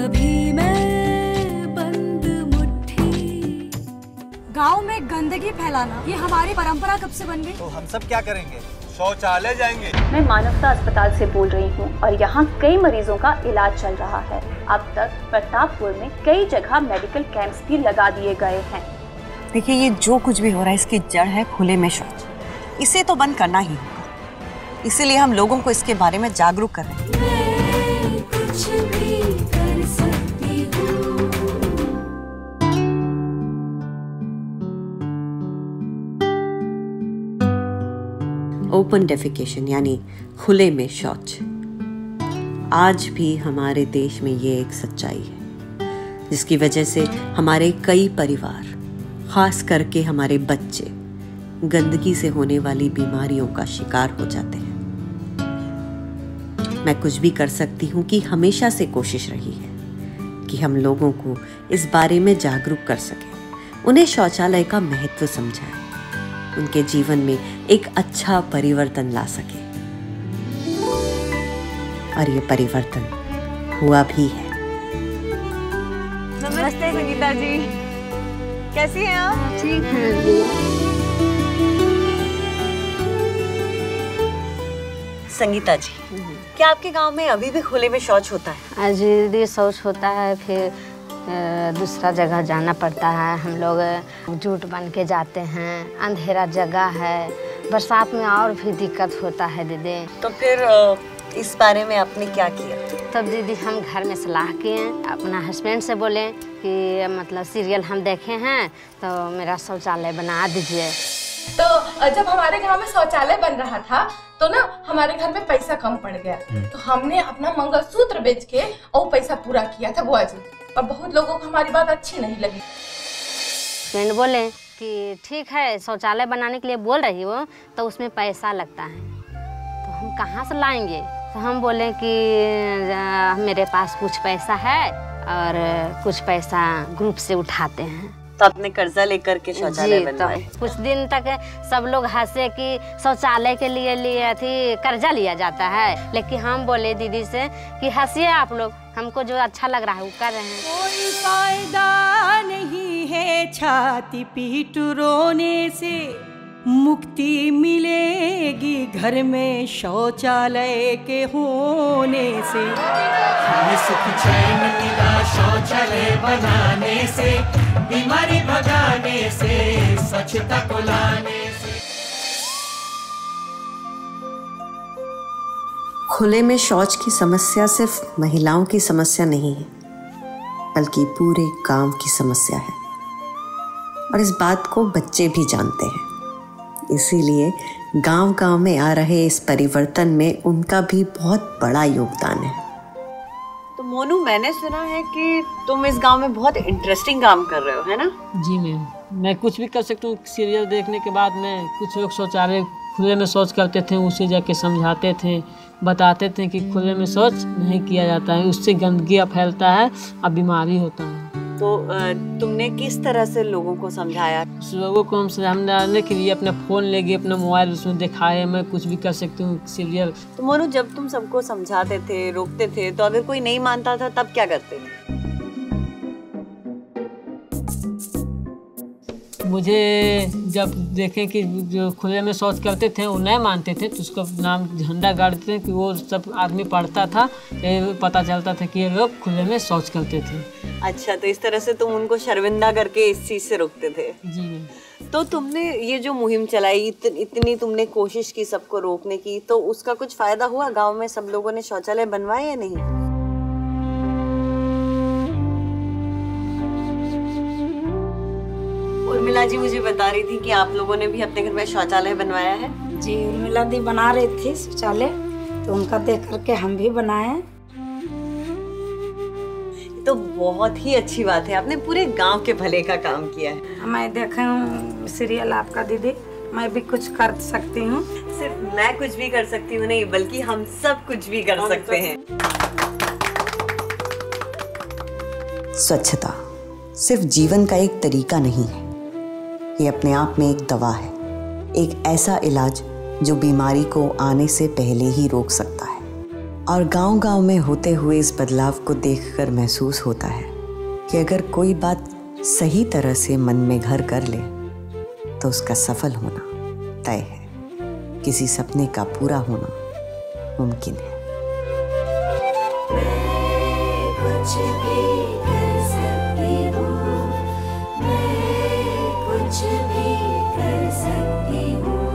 कभी मैं बंद मुट्ठी। गांव में गंदगी फैलाना ये हमारी परंपरा कब से बन गई? तो हम सब क्या करेंगे? शौचालय जाएंगे। मैं मानवता अस्पताल से बोल रही हूँ और यहाँ कई मरीजों का इलाज चल रहा है। अब तक प्रतापपुर में कई जगह मेडिकल कैंप्स भी लगा दिए गए हैं। देखिए, ये जो कुछ भी हो रहा है इसकी जड़ है खुले में शौच। इसे तो बंद करना ही होगा, इसीलिए हम लोगों को इसके बारे में जागरूक कर रहे हैं। मैं कुछ भी कर सकती हूँ। ओपन डेफिकेशन यानी खुले में शौच आज भी हमारे देश में ये एक सच्चाई है, जिसकी वजह से हमारे कई परिवार, खास करके हमारे बच्चे, गंदगी से होने वाली बीमारियों का शिकार हो जाते हैं। मैं कुछ भी कर सकती हूँ कि हमेशा से कोशिश रही है कि हम लोगों को इस बारे में जागरूक कर सकें, उन्हें शौचालय का महत्व समझाएं, उनके जीवन में एक अच्छा परिवर्तन ला सके। और ये परिवर्तन हुआ भी है। नमस्ते संगीता जी, कैसी हैं आप? ठीक है। संगीता जी, क्या आपके गांव में अभी भी खुले में शौच होता है? आज दीदी शौच होता है, फिर दूसरा जगह जाना पड़ता है। हम लोग जूट बन के जाते हैं, अंधेरा जगह है, बरसात में और भी दिक्कत होता है दीदी। तो फिर इस बारे में आपने क्या किया? तब दीदी हम घर में सलाह किए, अपना हस्बैंड से बोले कि मतलब सीरियल हम देखे हैं तो मेरा शौचालय बना दीजिए। तो जब हमारे गांव में शौचालय बन रहा था तो ना हमारे घर में पैसा कम पड़ गया, तो हमने अपना मंगलसूत्र बेच के और पैसा पूरा किया था बुआ जी। और बहुत लोगों को हमारी बात अच्छी नहीं लगी। फ्रेंड बोले कि ठीक है, शौचालय बनाने के लिए बोल रही हो तो उसमें पैसा लगता है, तो हम कहाँ से लाएंगे? तो हम बोले कि मेरे पास कुछ पैसा है और कुछ पैसा ग्रुप से उठाते हैं। तो आपने कर्जा लेकर के शौचालय बनवाए? तो कुछ दिन तक सब लोग हंसे कि शौचालय के लिए थी कर्जा लिया जाता है, लेकिन हम बोले दीदी से कि हंसिए आप लोग, हमको जो अच्छा लग रहा है वो कर रहे हैं। कोई फायदा नहीं है छाती पीट रोने से, मुक्ति मिलेगी घर में शौचालय के होने से। हमें सुख चैन मिला शौचालय बनाने से, बीमारी भगाने से, स्वच्छता को लाने से। खुले में शौच की समस्या सिर्फ महिलाओं की समस्या नहीं है, बल्कि पूरे गांव की समस्या है, और इस बात को बच्चे भी जानते हैं। इसीलिए गांव-गांव में आ रहे इस परिवर्तन में उनका भी बहुत बड़ा योगदान है। तो मोनू, मैंने सुना है कि तुम इस गांव में बहुत इंटरेस्टिंग काम कर रहे हो, है ना? जी मैम, मैं कुछ भी कर सकता हूँ। सीरियल देखने के बाद में कुछ लोग शौचालय खुले में शौच करते थे, उसे जाके समझाते थे, बताते थे कि खुले में शौच नहीं किया जाता है, उससे गंदगी फैलता है और बीमारी होता है। तो तुमने किस तरह से लोगों को समझाया? लोगों को हम समझाने के लिए अपना फ़ोन ले गए, अपना मोबाइल उसमें दिखाए, मैं कुछ भी कर सकती हूँ सीरियल। तो मोनू, जब तुम सबको समझाते थे, रोकते थे, तो अगर कोई नहीं मानता था तब क्या करते थे? मुझे जब देखें कि जो खुले में शौच करते थे वो नहीं मानते थे, तो उसका नाम झंडा गाड़ते थे कि वो सब आदमी पढ़ता था, पता चलता था कि ये लोग खुले में शौच करते थे। अच्छा, तो इस तरह से तुम उनको शर्मिंदा करके इस चीज़ से रोकते थे? जी। तो तुमने ये जो मुहिम चलाई, इतनी तुमने कोशिश की सबको रोकने की, तो उसका कुछ फायदा हुआ? गांव में सब लोगों ने शौचालय बनवाए या नहीं? उर्मिला जी मुझे बता रही थी कि आप लोगों ने भी अपने घर में शौचालय बनवाया है। जी, उर्मिला दी बना रही थी शौचालय, तो उनका देख करके हम भी बनाए। तो बहुत ही अच्छी बात है, आपने पूरे गांव के भले का काम किया है। मैं देखूं सीरियल आपका दीदी, मैं भी कुछ कर सकती हूँ। सिर्फ मैं कुछ भी कर सकती हूँ नहीं, बल्कि हम सब कुछ भी कर सकते हैं। स्वच्छता सिर्फ जीवन का एक तरीका नहीं है, ये अपने आप में एक दवा है, एक ऐसा इलाज जो बीमारी को आने से पहले ही रोक सकता है। और गांव-गांव में होते हुए इस बदलाव को देखकर महसूस होता है कि अगर कोई बात सही तरह से मन में घर कर ले तो उसका सफल होना तय है, किसी सपने का पूरा होना मुमकिन है। कुछ भी कर सकती हूँ, मैं कुछ भी कर सकती हूँ।